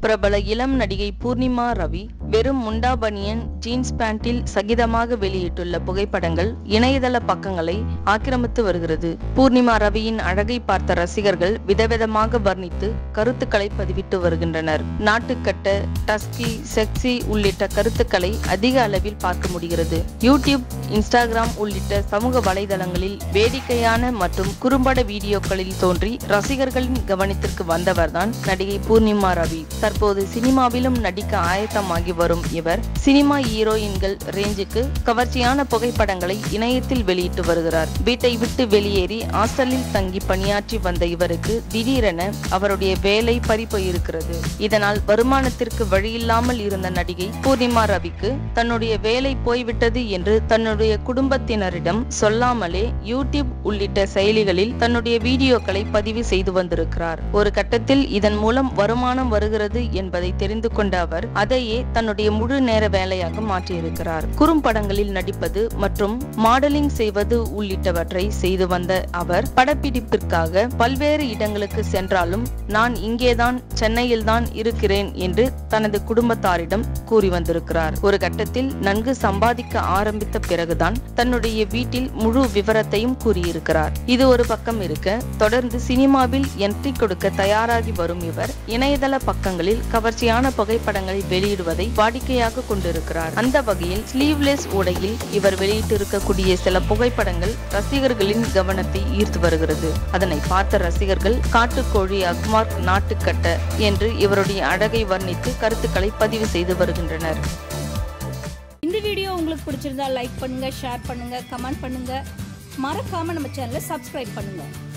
பிரபல இளம் நடிகை பூர்ணிமா ரவி வெறும் முண்டா பனியன் ஜீன்ஸ் பேண்டில் சகிதமாக வெளியிட்டுள்ள புகைப்படங்கள் இணையதள பக்கங்களை ஆக்கிரமித்து வருகிறது. பூர்ணிமா ரவியின் அழகை பார்த்த ரசிகர்கள் விதவிதமாக வர்ணித்து கருத்துக்களை பதிவிட்டு வருகின்றனர். நாட்டுக்கட்ட, டஸ்கி, செக்ஸி உள்ளிட்ட கருத்துக்களை அதிக அளவில் பார்க்க முடிகிறது. யூடியூப், இன்ஸ்டாகிராம் உள்ளிட்ட சமூக வலைதளங்களில் வேடிக்கையான மற்றும் குறும்பட வீடியோக்களில் தோன்றி ரசிகர்களின் கவனத்திற்கு வந்தவர்தான் நடிகை பூர்ணிமா ரவி. தற்போது சினிமாவிலும் நடிக்க ஆயத்தமாகி வரும் இவர் சினிமா ஹீரோயின்கள் ரேஞ்சுக்கு கவர்ச்சியான புகைப்படங்களை இணையத்தில் வெளியிட்டு வருகிறார். வீட்டை விட்டு வெளியேறி ஹாஸ்டலில் தங்கி பணியாற்றி வந்த இவருக்கு திடீரென அவருடைய வேலை பறிபோயிருக்கிறது. இதனால் வருமானத்திற்கு வழியில்லாமல் இருந்த நடிகை பூர்ணிமா ரவிக்கு தன்னுடைய வேலை போய்விட்டது என்று தன்னுடைய குடும்பத்தினரிடம் சொல்லாமலே யூடியூப் உள்ளிட்ட செயலிகளில் தன்னுடைய வீடியோக்களை பதிவு செய்து வந்திருக்கிறார். ஒரு கட்டத்தில் இதன் மூலம் வருமானம் வருகிறது என்பதை தெரிந்து கொண்ட அவர் அதையே தன்னுடைய முழு நேர வேலையாக மாற்றியிருக்கிறார். குறும்படங்களில் நடிப்பது மற்றும் மாடலிங் செய்வது உள்ளிட்டவற்றை செய்து வந்த அவர் படப்பிடிப்பிற்காக பல்வேறு இடங்களுக்கு சென்றாலும் நான் இங்கேதான், சென்னையில் தான் இருக்கிறேன் என்று தனது குடும்பத்தாரிடம் கூறி வந்திருக்கிறார். ஒரு கட்டத்தில் நன்கு சம்பாதிக்க ஆரம்பித்த பிறகுதான் தன்னுடைய வீட்டில் முழு விவரத்தையும் கூறியிருக்கிறார். இது ஒரு பக்கம் இருக்க, தொடர்ந்து சினிமாவில் என்ட்ரி கொடுக்க தயாராகி வரும் இவர் இணையதள பக்கங்களில் கவர்ச்சியான புகைப்படங்களை வெளியிடுவதை வாடிக்கையாக கொண்டிருக்கிறார். அந்த வகையில் ஸ்லீவ்லெஸ் உடையில் இவர் வெளியிட்டிருக்கக்கூடிய சில புகைப்படங்கள் ரசிகர்களின் கவனத்தை ஈர்த்து வருகிறது. அதனை பார்த்த ரசிகர்கள் காட்டுக்கோழி, அக்மார்க், நாட்டுக்கட்ட என்று இவருடைய அழகை வர்ணித்து கருத்துக்களை பதிவு செய்து வருகின்றனர். இந்த வீடியோ உங்களுக்கு பிடிச்சிருந்தா லைக் பண்ணுங்க, ஷேர் பண்ணுங்க, கமெண்ட் பண்ணுங்க. மறக்காம நம்ம சேனலை சப்ஸ்கிரைப் பண்ணுங்க.